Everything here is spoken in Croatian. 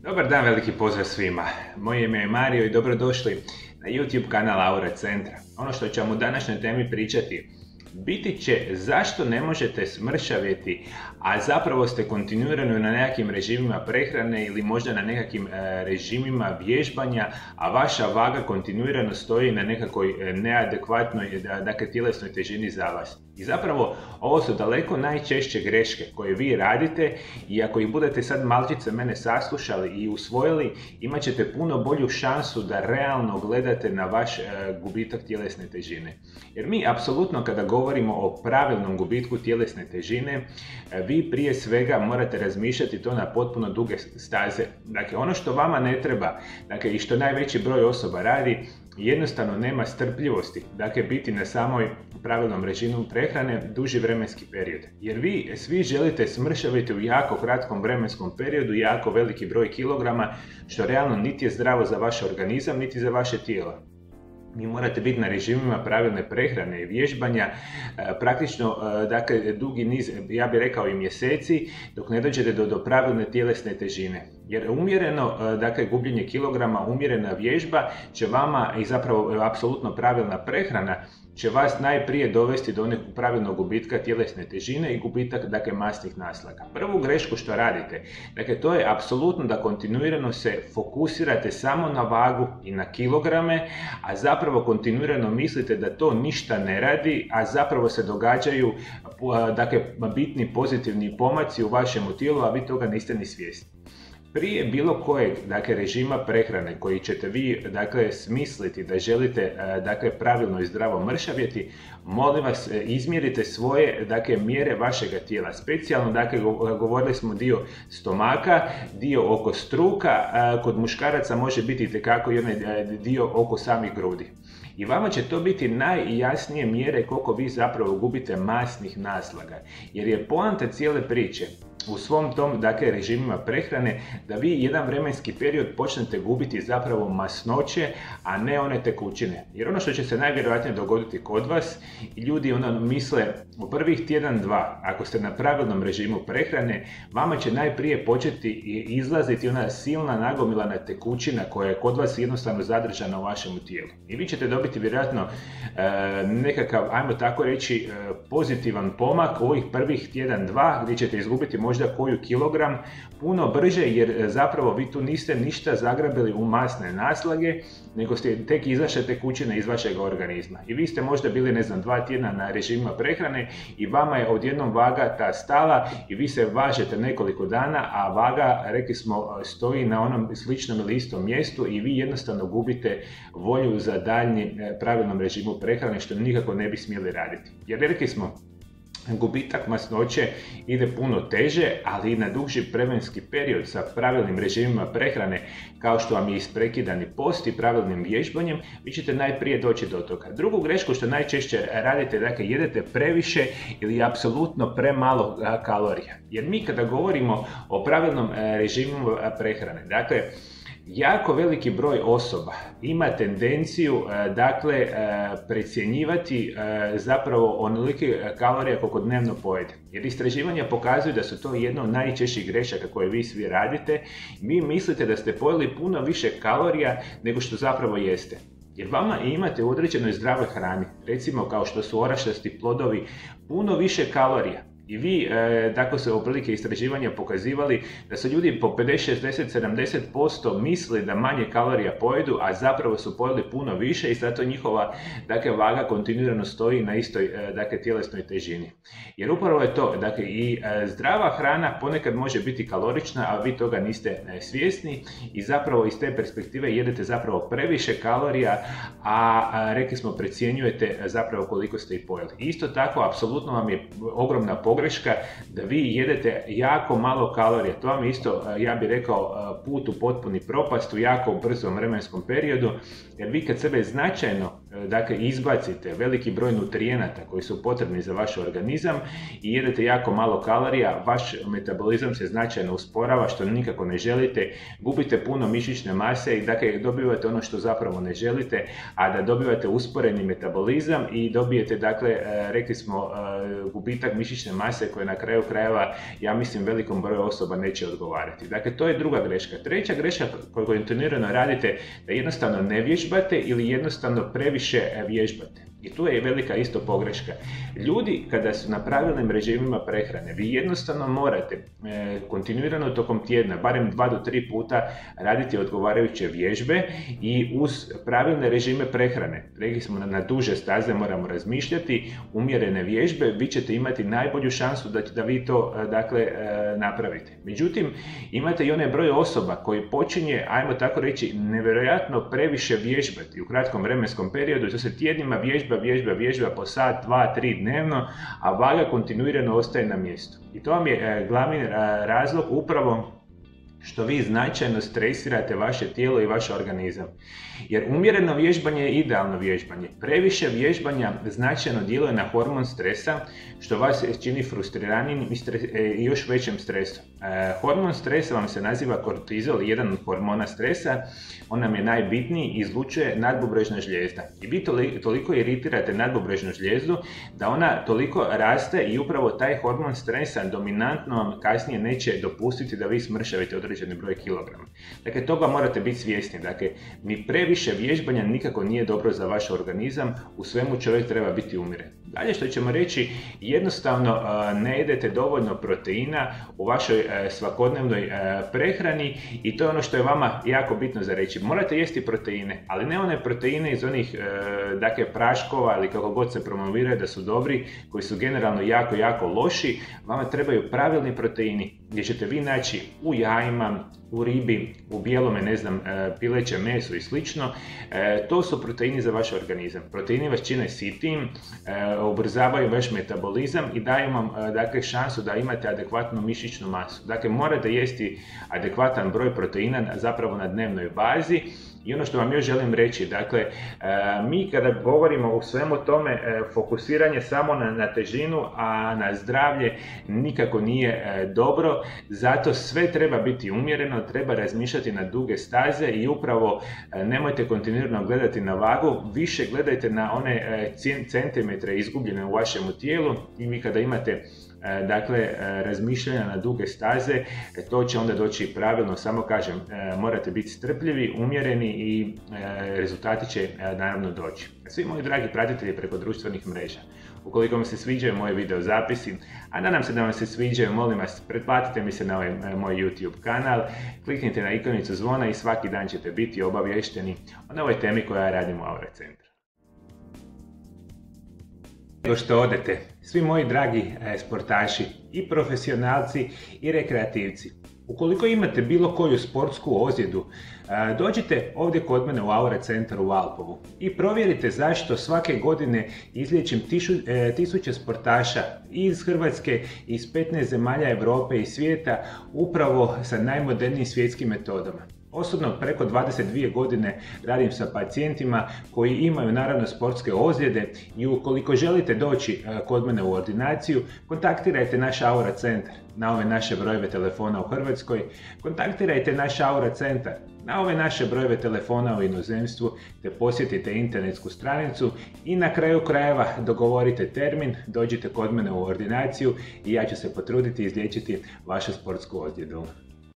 Dobar dan, veliki pozdrav svima. Moje ime je Mario i dobrodošli na YouTube kanal Aura Centra. Ono što ćemo u današnjoj temi pričati biti će zašto ne možete smršavjeti, a zapravo ste kontinuirano na nekakvim režimima prehrane ili možda na nekakvim režimima vježbanja, a vaša vaga kontinuirano stoji na nekakvoj neadekvatnoj, dakle, tjelesnoj težini za vas. I zapravo ovo su daleko najčešće greške koje vi radite i ako ih budete sad malčice mene saslušali i usvojili, imat ćete puno bolju šansu da realno gledate na vaš gubitak tjelesne težine. Jer mi apsolutno kada govorimo o pravilnom gubitku tjelesne težine, vi prije svega morate razmišljati to na potpuno duge staze. Dakle, ono što vama ne treba, dakle, i što najveći broj osoba radi, jednostavno nema strpljivosti, dakle, biti na samoj pravilnom režimu prehrane duži vremenski period. Jer vi svi želite smršaviti u jako kratkom vremenskom periodu jako veliki broj kilograma, što realno niti je zdravo za vaš organizam, niti za vaše tijelo. Vi morate biti na režimima pravilne prehrane i vježbanja praktično, dakle, dugi niz, ja bih rekao i mjeseci, dok ne dođete do pravilne tjelesne težine. Jer umjereno, dakle, gubljenje kilograma, umjerena vježba će vama, i zapravo apsolutno pravilna prehrana, će vas najprije dovesti do nekog pravilnog gubitka tjelesne težine i gubitak, dakle, masnih naslaga. Prvu grešku što radite, dakle, to je apsolutno da kontinuirano se fokusirate samo na vagu i na kilograme, a zapravo kontinuirano mislite da to ništa ne radi, a zapravo se događaju, dakle, bitni pozitivni pomaci u vašem tijelu, a vi toga niste ni svjesni. Prije bilo kojeg, dakle, režima prehrane koji ćete vi, dakle, smisliti da želite, dakle, pravilno i zdravo mršavjeti, molim vas, izmjerite svoje, dakle, mjere vašega tijela. Specijalno, dakle, govorili smo dio stomaka, dio oko struka, kod muškaraca može biti itekako i onaj dio oko samih grudi. I vama će to biti najjasnije mjere koliko vi zapravo gubite masnih naslaga. Jer je poanta cijele priče u svom tom, dakle, režimima prehrane da vi jedan vremenski period počnete gubiti zapravo masnoće, a ne one tekućine. Jer ono što će se najvjerojatnije dogoditi kod vas, ljudi misle u prvih tjedan, dva, ako ste na pravilnom režimu prehrane, vama će najprije početi izlaziti ona silna nagomilana tekućina koja je kod vas jednostavno zadržana u vašem tijelu. I vi ćete dobiti vjerojatno nekakav, ajmo tako reći, pozitivan pomak u ovih prvih tjedan, dva, gdje ćete izgubiti možda koju kilogram puno brže, jer zapravo vi tu niste ništa zagrabili u masne naslage, nego ste tek izašle tekućine iz vašeg organizma. I vi ste možda bili, ne znam, 2 tjedna na režimima prehrane i vama je odjednom vaga ta stala i vi se važete nekoliko dana, a vaga, rekli smo, stoji na onom sličnom ili istom mjestu i vi jednostavno gubite volju za daljnji pravilnom režimu prehrane, što nikako ne bi smjeli raditi. Jer rekli smo, gubitak masnoće ide puno teže, ali i na duži vremenski period sa pravilnim režimima prehrane, kao što vam je isprekidani post i pravilnim vježbanjem, vi ćete najprije doći do toga. Drugu grešku što najčešće radite, dakle, jedete previše ili apsolutno premalo kalorija. Jer mi kada govorimo o pravilnom režimu prehrane, dakle, jako veliki broj osoba ima tendenciju, dakle, precjenjivati zapravo onolike kalorije koliko dnevno pojede. Jer istraživanja pokazuju da su to jedno od najčešćih grešaka koje vi svi radite. Vi mislite da ste pojeli puno više kalorija nego što zapravo jeste. Jer vama imate u određenoj zdravoj hrani, recimo kao što su orašasti plodovi, puno više kalorija. I vi, tako se otprilike istraživanja pokazivali da su ljudi po 50, 60, 70% mislili da manje kalorija pojedu, a zapravo su pojeli puno više i zato njihova, dakle, vaga kontinuirano stoji na istoj, dakle, tjelesnoj težini. Jer upravo je to, dakle, i zdrava hrana ponekad može biti kalorična, a vi toga niste svjesni i zapravo iz te perspektive jedete zapravo previše kalorija, a rekli smo, precjenjujete zapravo koliko ste ih pojeli. Isto tako, apsolutno vam je ogromna pogreška da vi jedete jako malo kalorija. To vam je isto, ja bih rekao, put u potpuni propast u jako brzom vremenskom periodu, jer vi kad sebe značajno dakle izbacite veliki broj nutrijenata koji su potrebni za vaš organizam i jedete jako malo kalorija, vaš metabolizam se značajno usporava, što nikako ne želite, gubite puno mišićne mase i dakle dobivate ono što zapravo ne želite, a da dobivate usporeni metabolizam i dobijete, dakle, rekli smo, gubitak mišićne mase koje na kraju krajeva, ja mislim, velikom broju osoba neće odgovarati. Dakle, to je druga greška. Treća greška koju kontinuirano radite, da jednostavno ne vježbate ili jednostavno previše vježbate. I tu je velika isto pogreška. Ljudi kada su na pravilnim režimima prehrane, vi jednostavno morate kontinuirano tokom tjedna, barem 2 do 3 puta raditi odgovarajuće vježbe i uz pravilne režime prehrane, rekli smo na duže staze moramo razmišljati, umjerene vježbe, vi ćete imati najbolju šansu da vi to, dakle, napravite. Međutim, imate i onaj broj osoba koji počinje, ajmo tako reći, nevjerojatno previše vježbati u kratkom vremenskom periodu, to se tjednima vježba po sat, 2, 3 dnevno, a vaga kontinuirano ostaje na mjestu. I to vam je glavni razlog upravo što vi značajno stresirate vaše tijelo i vaš organizam. Jer umjereno vježbanje je idealno vježbanje. Previše vježbanja značajno djeluje na hormon stresa, što vas čini frustriranijim i još većim stresom. Hormon stresa vam se naziva kortizol, jedan od hormona stresa. On nam je najbitniji i izlučuje nadbubrežna žlijezda. I vi toliko iritirate nadbubrežnu žlijezdu da ona toliko raste i upravo taj hormon stresa dominantno vam kasnije neće dopustiti da vi smršavite određeni broj kilograma. Dakle, toga morate biti svjesni. Dakle, ni previše vježbanja nikako nije dobro za vaš organizam, u svemu čovjek treba biti umjeren. Dalje što ćemo reći, jednostavno ne jedete dovoljno proteina u vašoj svakodnevnoj prehrani i to je ono što je vama jako bitno za reći. Morate jesti proteine, ali ne one proteine iz onih dakle, praškova ili kako god se promoviraju da su dobri, koji su generalno jako loši. Vama trebaju pravilni proteini gdje ćete vi naći u jajima, u ribi, u bijelome, ne znam, pilećem mesu i slično. To su proteini za vaš organizam. Proteini vas čine sitijim, ubrzavaju vaš metabolizam i daju vam, dakle, šansu da imate adekvatnu mišićnu masu. Dakle, morate jesti adekvatan broj proteina zapravo na dnevnoj bazi. I ono što vam još želim reći, dakle, mi kada govorimo o svemu tome, fokusiranje samo na težinu, a na zdravlje nikako nije dobro, zato sve treba biti umjereno, treba razmišljati na duge staze i upravo nemojte kontinuirano gledati na vagu, više gledajte na one centimetre izgubljene u vašemu tijelu i vi kada imate dakle, razmišljanja na duge staze, to će onda doći pravilno, samo kažem, morate biti strpljivi, umjereni i rezultati će naravno doći. Svi moji dragi pratitelji preko društvenih mreža, ukoliko vam se sviđaju moje video zapisi, a nadam se da vam se sviđaju, molim vas, pretplatite mi se na ovaj moj YouTube kanal, kliknite na ikonicu zvona i svaki dan ćete biti obavješteni o novoj temi koja radim u Aura Centru. Nego što odete, svi moji dragi sportaši, i profesionalci i rekreativci, ukoliko imate bilo koju sportsku ozljedu, dođite ovdje kod mene u Aura Centar u Valpovu i provjerite zašto svake godine izliječim tisuće sportaša iz Hrvatske, iz 15 zemalja Europe i svijeta, upravo sa najmodernijim svjetskim metodama. Osobno preko 22 godine radim sa pacijentima koji imaju naravno sportske ozljede i ukoliko želite doći kod mene u ordinaciju, kontaktirajte naš Aura Centar na ove naše brojeve telefona u Hrvatskoj, kontaktirajte naš Aura Centar na ove naše brojeve telefona u inozemstvu, te posjetite internetsku stranicu i na kraju krajeva dogovorite termin, dođite kod mene u ordinaciju i ja ću se potruditi izliječiti vašu sportsku ozljedu.